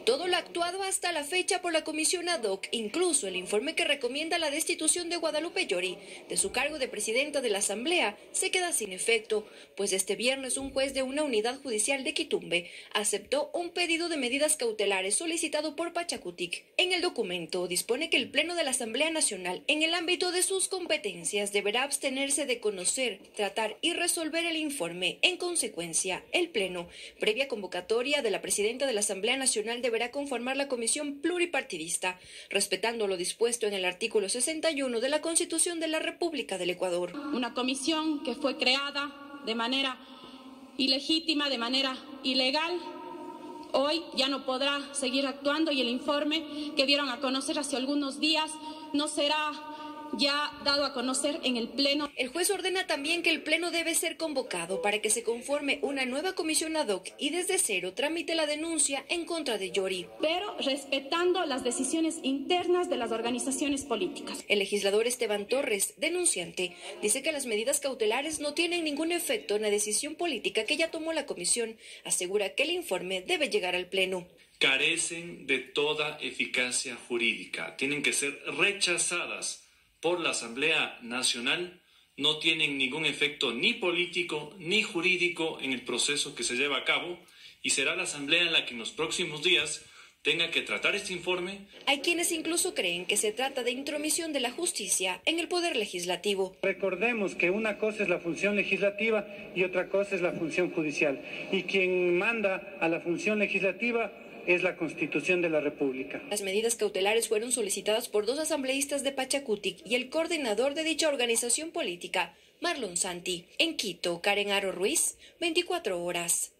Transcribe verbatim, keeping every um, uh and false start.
Todo lo actuado hasta la fecha por la comisión ad hoc, incluso el informe que recomienda la destitución de Guadalupe Llori de su cargo de presidenta de la Asamblea, se queda sin efecto, pues este viernes un juez de una unidad judicial de Quitumbe aceptó un pedido de medidas cautelares solicitado por Pachakutik. En el documento dispone que el Pleno de la Asamblea Nacional, en el ámbito de sus competencias, deberá abstenerse de conocer, tratar y resolver el informe. En consecuencia, el Pleno, previa convocatoria de la presidenta de la Asamblea Nacional, deberá conformar la comisión pluripartidista, respetando lo dispuesto en el artículo sesenta y uno de la Constitución de la República del Ecuador. Una comisión que fue creada de manera ilegítima, de manera ilegal, hoy ya no podrá seguir actuando y el informe que dieron a conocer hace algunos días no será ya dado a conocer en el Pleno. El juez ordena también que el Pleno debe ser convocado para que se conforme una nueva comisión ad hoc y desde cero tramite la denuncia en contra de Llori, pero respetando las decisiones internas de las organizaciones políticas. El legislador Esteban Torres, denunciante, dice que las medidas cautelares no tienen ningún efecto en la decisión política que ya tomó la comisión. Asegura que el informe debe llegar al Pleno. Carecen de toda eficacia jurídica, tienen que ser rechazadas por la Asamblea Nacional, no tienen ningún efecto ni político ni jurídico en el proceso que se lleva a cabo y será la Asamblea en la que en los próximos días tenga que tratar este informe. Hay quienes incluso creen que se trata de intromisión de la justicia en el poder legislativo. Recordemos que una cosa es la función legislativa y otra cosa es la función judicial. Y quien manda a la función legislativa es la Constitución de la República. Las medidas cautelares fueron solicitadas por dos asambleístas de Pachakutik y el coordinador de dicha organización política, Marlon Santi. En Quito, Karen Aro Ruiz, veinticuatro horas.